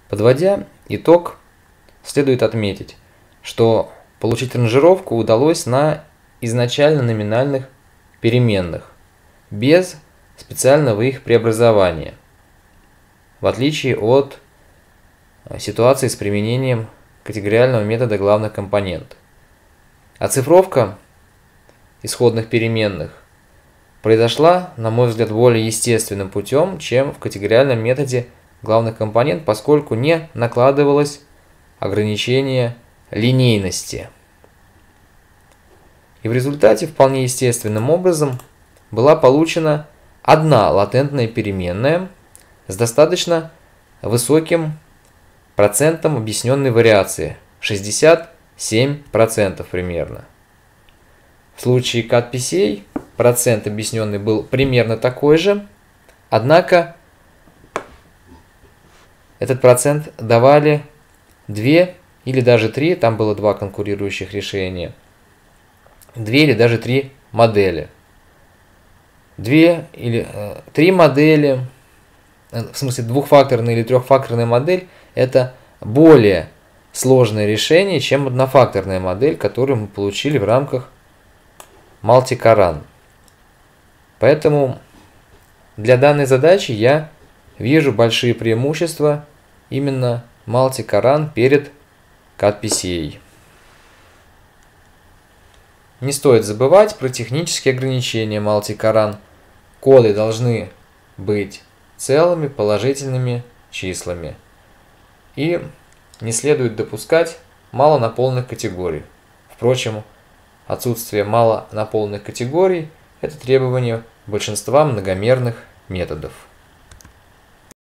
Подводя итог, следует отметить, что получить ранжировку удалось на изначально номинальных переменных, без специального их преобразования, в отличие от ситуации с применением категориального метода главных компонент. Оцифровка исходных переменных произошла, на мой взгляд, более естественным путем, чем в категориальном методе главных компонент, поскольку не накладывалось ограничение линейности. И в результате вполне естественным образом была получена одна латентная переменная с достаточно высоким процентом объясненной вариации, 67% примерно. В случае CAD-PCA процент объясненный был примерно такой же, однако этот процент давали 2 или даже 3, там было 2 конкурирующих решения, 2 или даже 3 модели. 2 или 3 модели, в смысле двухфакторная или трехфакторная модель, это более сложное решение, чем однофакторная модель, которую мы получили в рамках Multicaran. Поэтому для данной задачи я вижу большие преимущества именно Multicaran перед CAD-PCA. Не стоит забывать про технические ограничения Multicaran. Коды должны быть целыми положительными числами. И не следует допускать малонаполненных категорий. Впрочем, отсутствие малонаполненных категорий – это требование большинства многомерных методов.